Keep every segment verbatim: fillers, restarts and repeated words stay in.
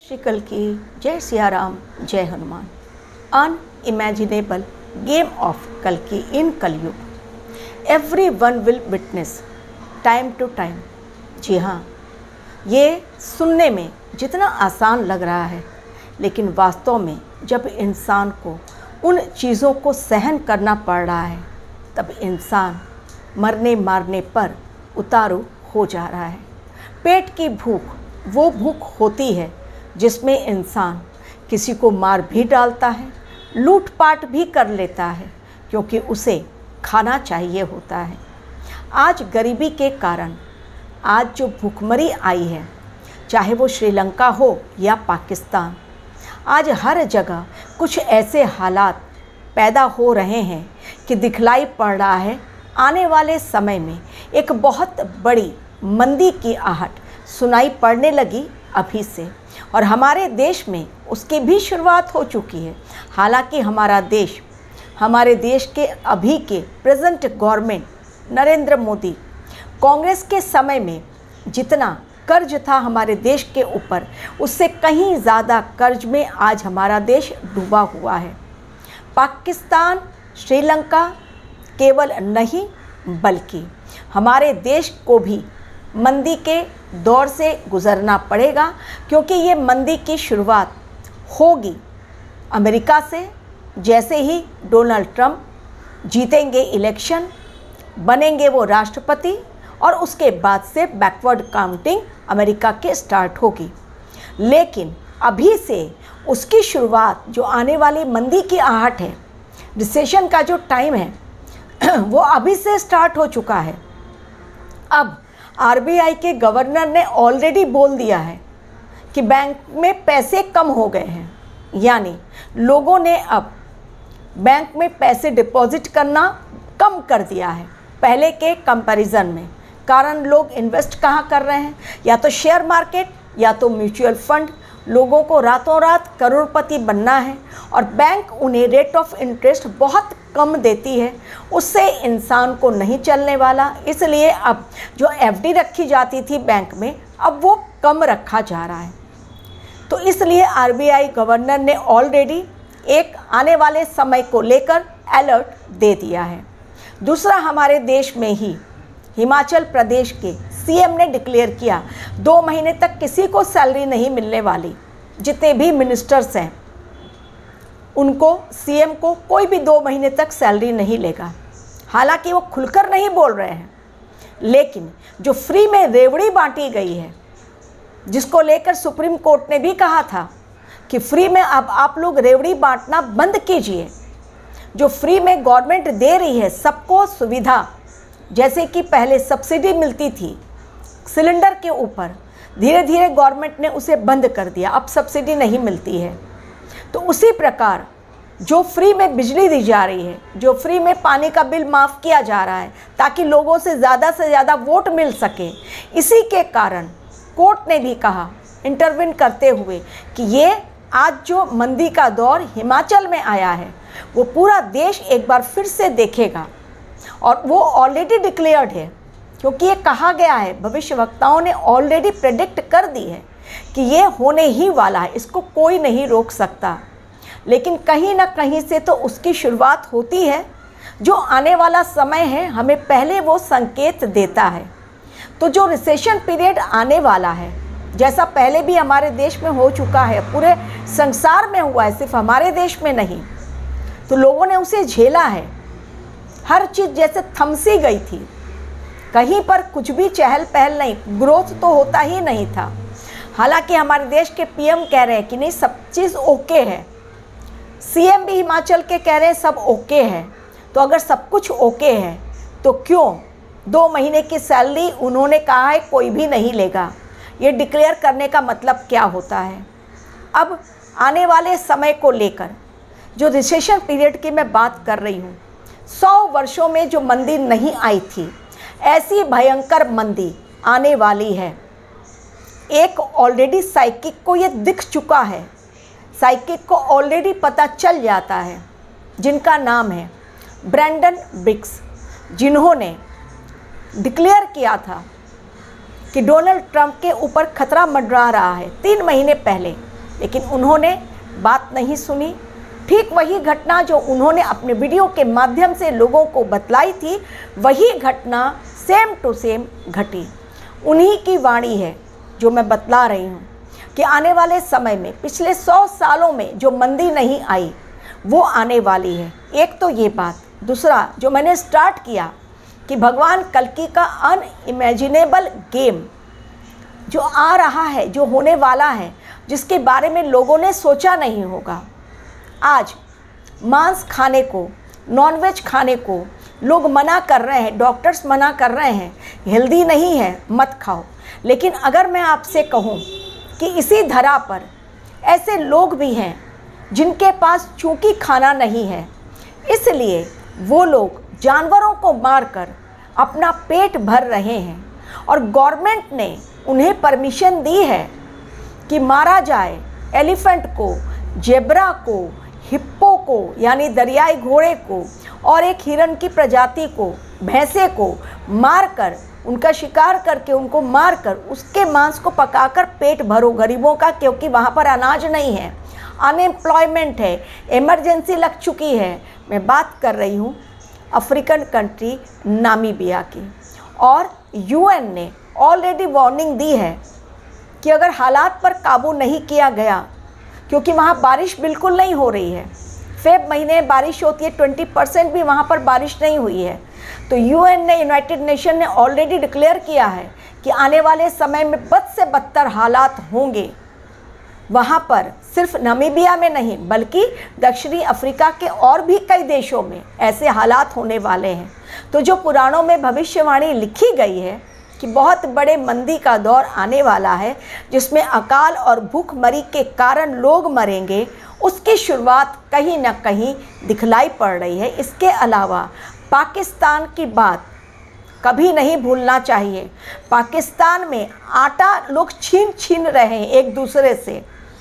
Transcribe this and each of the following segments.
श्री कल्कि, जय सिया राम, जय हनुमान। अनइमेजिनेबल गेम ऑफ कल्कि in Kalyug. Every one will witness time to time. जी हाँ, ये सुनने में जितना आसान लग रहा है, लेकिन वास्तव में जब इंसान को उन चीज़ों को सहन करना पड़ रहा है, तब इंसान मरने मारने पर उतारू हो जा रहा है। पेट की भूख वो भूख होती है जिसमें इंसान किसी को मार भी डालता है, लूटपाट भी कर लेता है, क्योंकि उसे खाना चाहिए होता है। आज गरीबी के कारण आज जो भूखमरी आई है, चाहे वो श्रीलंका हो या पाकिस्तान, आज हर जगह कुछ ऐसे हालात पैदा हो रहे हैं कि दिखलाई पड़ रहा है आने वाले समय में एक बहुत बड़ी मंदी की आहट सुनाई पड़ने लगी अभी से, और हमारे देश में उसकी भी शुरुआत हो चुकी है। हालांकि हमारा देश, हमारे देश के अभी के प्रेजेंट गवर्नमेंट नरेंद्र मोदी, कांग्रेस के समय में जितना कर्ज था हमारे देश के ऊपर, उससे कहीं ज़्यादा कर्ज में आज हमारा देश डूबा हुआ है। पाकिस्तान, श्रीलंका केवल नहीं, बल्कि हमारे देश को भी मंदी के दौर से गुज़रना पड़ेगा, क्योंकि ये मंदी की शुरुआत होगी अमेरिका से। जैसे ही डोनाल्ड ट्रंप जीतेंगे इलेक्शन, बनेंगे वो राष्ट्रपति, और उसके बाद से बैकवर्ड काउंटिंग अमेरिका के स्टार्ट होगी। लेकिन अभी से उसकी शुरुआत, जो आने वाली मंदी की आहट है, रिसेशन का जो टाइम है, वो अभी से स्टार्ट हो चुका है। अब आरबीआई के गवर्नर ने ऑलरेडी बोल दिया है कि बैंक में पैसे कम हो गए हैं, यानी लोगों ने अब बैंक में पैसे डिपॉजिट करना कम कर दिया है पहले के कंपैरिजन में। कारण लोग इन्वेस्ट कहाँ कर रहे हैं, या तो शेयर मार्केट या तो म्यूचुअल फंड। लोगों को रातों रात करोड़पति बनना है, और बैंक उन्हें रेट ऑफ इंटरेस्ट बहुत कम देती है, उससे इंसान को नहीं चलने वाला। इसलिए अब जो एफडी रखी जाती थी बैंक में, अब वो कम रखा जा रहा है। तो इसलिए आरबीआई गवर्नर ने ऑलरेडी एक आने वाले समय को लेकर अलर्ट दे दिया है। दूसरा, हमारे देश में ही हिमाचल प्रदेश के सीएम ने डिक्लेयर किया, दो महीने तक किसी को सैलरी नहीं मिलने वाली। जितने भी मिनिस्टर्स हैं, उनको, सीएम को कोई भी दो महीने तक सैलरी नहीं लेगा। हालांकि वो खुलकर नहीं बोल रहे हैं, लेकिन जो फ्री में रेवड़ी बांटी गई है, जिसको लेकर सुप्रीम कोर्ट ने भी कहा था कि फ्री में अब आप लोग रेवड़ी बांटना बंद कीजिए। जो फ्री में गवर्नमेंट दे रही है सबको सुविधा, जैसे कि पहले सब्सिडी मिलती थी सिलेंडर के ऊपर, धीरे धीरे गवर्नमेंट ने उसे बंद कर दिया, अब सब्सिडी नहीं मिलती है। तो उसी प्रकार जो फ्री में बिजली दी जा रही है, जो फ्री में पानी का बिल माफ़ किया जा रहा है, ताकि लोगों से ज़्यादा से ज़्यादा वोट मिल सके, इसी के कारण कोर्ट ने भी कहा इंटरवीन करते हुए कि ये आज जो मंदी का दौर हिमाचल में आया है, वो पूरा देश एक बार फिर से देखेगा। और वो ऑलरेडी डिक्लेयर्ड है, क्योंकि ये कहा गया है, भविष्यवक्ताओं ने ऑलरेडी प्रेडिक्ट कर दी है कि ये होने ही वाला है, इसको कोई नहीं रोक सकता। लेकिन कहीं ना कहीं से तो उसकी शुरुआत होती है। जो आने वाला समय है, हमें पहले वो संकेत देता है। तो जो रिसेशन पीरियड आने वाला है, जैसा पहले भी हमारे देश में हो चुका है, पूरे संसार में हुआ है, सिर्फ हमारे देश में नहीं, तो लोगों ने उसे झेला है। हर चीज़ जैसे थमसी गई थी, कहीं पर कुछ भी चहल पहल नहीं, ग्रोथ तो होता ही नहीं था। हालांकि हमारे देश के पीएम कह रहे हैं कि नहीं, सब चीज़ ओके है। सीएम भी हिमाचल के कह रहे हैं सब ओके है। तो अगर सब कुछ ओके है, तो क्यों दो महीने की सैलरी उन्होंने कहा है कोई भी नहीं लेगा? ये डिक्लेयर करने का मतलब क्या होता है? अब आने वाले समय को लेकर जो रिसेशन पीरियड की मैं बात कर रही हूँ, सौ वर्षों में जो मंदी नहीं आई थी, ऐसी भयंकर मंदी आने वाली है। एक ऑलरेडी साइकिक को ये दिख चुका है, साइकिक को ऑलरेडी पता चल जाता है, जिनका नाम है ब्रैंडन ब्रिक्स, जिन्होंने डिक्लेयर किया था कि डोनाल्ड ट्रंप के ऊपर खतरा मंडरा रहा है तीन महीने पहले, लेकिन उन्होंने बात नहीं सुनी। ठीक वही घटना जो उन्होंने अपने वीडियो के माध्यम से लोगों को बतलाई थी, वही घटना सेम टू सेम घटी। उन्हीं की वाणी है जो मैं बतला रही हूँ कि आने वाले समय में पिछले सौ सालों में जो मंदी नहीं आई वो आने वाली है। एक तो ये बात, दूसरा जो मैंने स्टार्ट किया कि भगवान कल्कि का अनइमेजिनेबल गेम जो आ रहा है, जो होने वाला है, जिसके बारे में लोगों ने सोचा नहीं होगा। आज मांस खाने को, नॉनवेज खाने को लोग मना कर रहे हैं, डॉक्टर्स मना कर रहे हैं, हेल्दी नहीं है, मत खाओ। लेकिन अगर मैं आपसे कहूँ कि इसी धरा पर ऐसे लोग भी हैं जिनके पास चूंकि खाना नहीं है, इसलिए वो लोग जानवरों को मारकर अपना पेट भर रहे हैं और गवर्नमेंट ने उन्हें परमिशन दी है कि मारा जाए एलिफेंट को, जेब्रा को, हिप्पो को यानी दरियाई घोड़े को और एक हिरण की प्रजाति को, भैंसे को मारकर, उनका शिकार करके उनको मारकर उसके मांस को पकाकर पेट भरो गरीबों का, क्योंकि वहाँ पर अनाज नहीं है, अनएम्प्लॉयमेंट है, इमरजेंसी लग चुकी है। मैं बात कर रही हूँ अफ्रीकन कंट्री नामीबिया की, और यूएन ने ऑलरेडी वार्निंग दी है कि अगर हालात पर काबू नहीं किया गया, क्योंकि वहाँ बारिश बिल्कुल नहीं हो रही है, फेब महीने बारिश होती है, ट्वेंटी परसेंट भी वहाँ पर बारिश नहीं हुई है, तो यूएन ने, यूनाइटेड नेशन ने ऑलरेडी डिक्लेयर किया है कि आने वाले समय में बद से बदतर हालात होंगे वहाँ पर। सिर्फ नामीबिया में नहीं बल्कि दक्षिणी अफ्रीका के और भी कई देशों में ऐसे हालात होने वाले हैं। तो जो पुराणों में भविष्यवाणी लिखी गई है कि बहुत बड़े मंदी का दौर आने वाला है जिसमें अकाल और भूखमरी के कारण लोग मरेंगे, उसकी शुरुआत कहीं ना कहीं दिखलाई पड़ रही है। इसके अलावा पाकिस्तान की बात कभी नहीं भूलना चाहिए। पाकिस्तान में आटा लोग छीन छीन रहे हैं एक दूसरे से।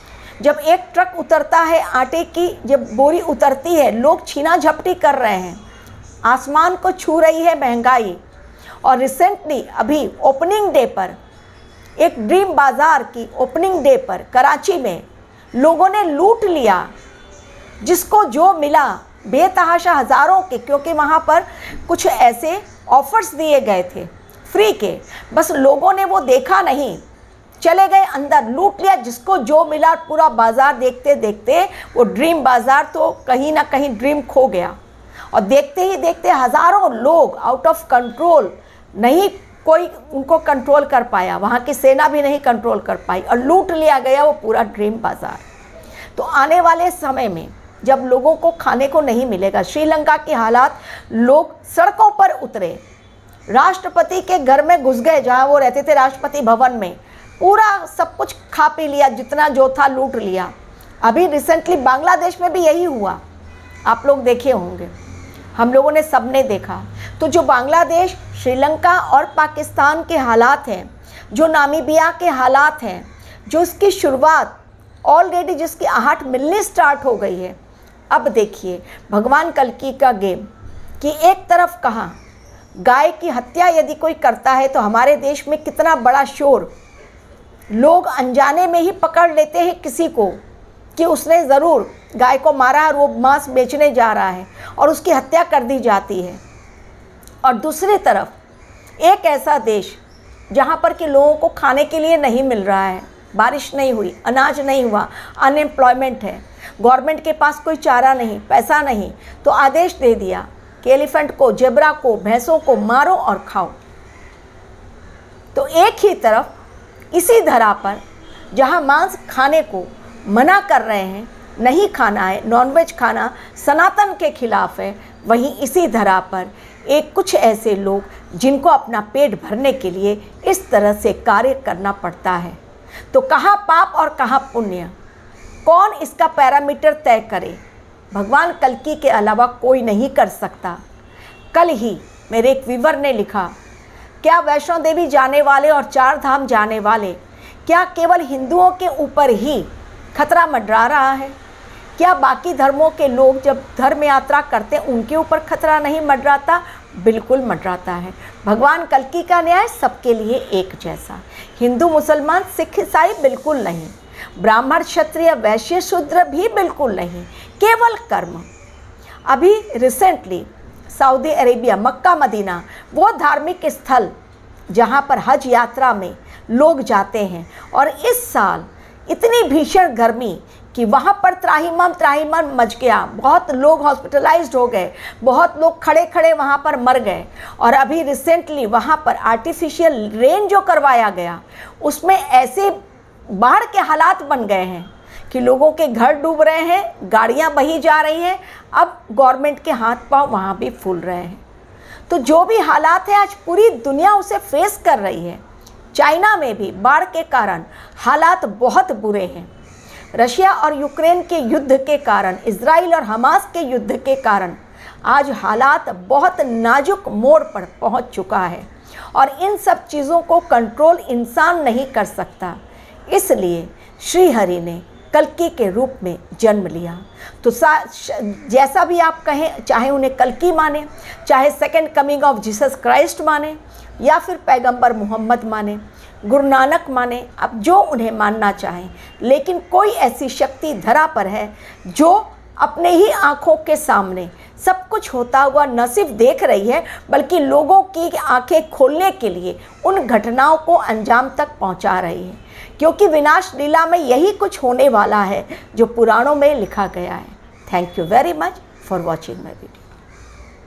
जब एक ट्रक उतरता है आटे की, जब बोरी उतरती है, लोग छीना झपटी कर रहे हैं। आसमान को छू रही है महंगाई। और रिसेंटली अभी ओपनिंग डे पर, एक ड्रीम बाज़ार की ओपनिंग डे पर कराची में लोगों ने लूट लिया, जिसको जो मिला बेतहाशा हज़ारों के, क्योंकि वहाँ पर कुछ ऐसे ऑफर्स दिए गए थे फ्री के, बस लोगों ने वो देखा नहीं, चले गए अंदर, लूट लिया, जिसको जो मिला। पूरा बाज़ार देखते देखते वो ड्रीम बाज़ार तो कहीं ना कहीं ड्रीम खो गया, और देखते ही देखते हज़ारों लोग आउट ऑफ कंट्रोल, नहीं कोई उनको कंट्रोल कर पाया, वहाँ की सेना भी नहीं कंट्रोल कर पाई, और लूट लिया गया वो पूरा ड्रीम बाज़ार। तो आने वाले समय में जब लोगों को खाने को नहीं मिलेगा, श्रीलंका के हालात, लोग सड़कों पर उतरे, राष्ट्रपति के घर में घुस गए जहाँ वो रहते थे, राष्ट्रपति भवन में, पूरा सब कुछ खा पी लिया, जितना जो था लूट लिया। अभी रिसेंटली बांग्लादेश में भी यही हुआ, आप लोग देखे होंगे, हम लोगों ने सबने देखा। तो जो बांग्लादेश, श्रीलंका और पाकिस्तान के हालात हैं, जो नामीबिया के हालात हैं, जो इसकी शुरुआत ऑलरेडी जिसकी आहट मिलनी स्टार्ट हो गई है, अब देखिए भगवान कल्कि का गेम कि एक तरफ कहाँ गाय की हत्या यदि कोई करता है तो हमारे देश में कितना बड़ा शोर, लोग अनजाने में ही पकड़ लेते हैं किसी को कि उसने ज़रूर गाय को मारा है और वो मांस बेचने जा रहा है, और उसकी हत्या कर दी जाती है। और दूसरी तरफ एक ऐसा देश जहाँ पर कि लोगों को खाने के लिए नहीं मिल रहा है, बारिश नहीं हुई, अनाज नहीं हुआ, अनएम्प्लॉयमेंट है, गवर्नमेंट के पास कोई चारा नहीं, पैसा नहीं, तो आदेश दे दिया कि एलिफेंट को, जेब्रा को, भैंसों को मारो और खाओ। तो एक ही तरफ इसी धरा पर जहाँ मांस खाने को मना कर रहे हैं, नहीं खाना है, नॉनवेज खाना सनातन के खिलाफ है, वहीं इसी धरा पर एक कुछ ऐसे लोग जिनको अपना पेट भरने के लिए इस तरह से कार्य करना पड़ता है। तो कहाँ पाप और कहाँ पुण्य, कौन इसका पैरामीटर तय करे? भगवान कल्कि के अलावा कोई नहीं कर सकता। कल ही मेरे एक व्यूवर ने लिखा, क्या वैष्णो देवी जाने वाले और चार धाम जाने वाले, क्या केवल हिंदुओं के ऊपर ही खतरा मंडरा रहा है? क्या बाकी धर्मों के लोग जब धर्म यात्रा करते हैं उनके ऊपर खतरा नहीं मंडराता? बिल्कुल मंडराता है। भगवान कल्कि का न्याय सबके लिए एक जैसा, हिंदू, मुसलमान, सिख, ईसाई बिल्कुल नहीं। ब्राह्मण क्षत्रिय वैश्य शूद्र भी बिल्कुल नहीं, केवल कर्म। अभी recently Saudi Arabia, Mecca Medina, वो धार्मिक स्थल जहाँ पर हज यात्रा में लोग जाते हैं, और इस साल इतनी भीषण गर्मी कि वहाँ पर त्राहिमाम त्राहिमाम मच गया, बहुत लोग हॉस्पिटलाइज्ड हो गए, बहुत लोग खड़े खड़े वहाँ पर मर गए। और अभी रिसेंटली वहाँ पर आर्टिफिशियल रेन जो करवाया गया, उसमें ऐसे बाढ़ के हालात बन गए हैं कि लोगों के घर डूब रहे हैं, गाड़ियाँ बही जा रही हैं। अब गवर्नमेंट के हाथ पांव वहाँ भी फूल रहे हैं। तो जो भी हालात है आज पूरी दुनिया उसे फेस कर रही है। चाइना में भी बाढ़ के कारण हालात बहुत बुरे हैं। रशिया और यूक्रेन के युद्ध के कारण, इजराइल और हमास के युद्ध के कारण आज हालात बहुत नाजुक मोड़ पर पहुंच चुका है, और इन सब चीज़ों को कंट्रोल इंसान नहीं कर सकता। इसलिए श्री हरि ने कल्कि के रूप में जन्म लिया। तो जैसा भी आप कहें, चाहे उन्हें कल्कि माने, चाहे second coming of Jesus Christ माने, या फिर पैगंबर मोहम्मद माने, गुरु नानक माने, अब जो उन्हें मानना चाहें, लेकिन कोई ऐसी शक्ति धरा पर है जो अपने ही आँखों के सामने सब कुछ होता हुआ न सिर्फ देख रही है, बल्कि लोगों की आंखें खोलने के लिए उन घटनाओं को अंजाम तक पहुंचा रही है। क्योंकि विनाश लीला में यही कुछ होने वाला है जो पुराणों में लिखा गया है। Thank you very much for watching my video.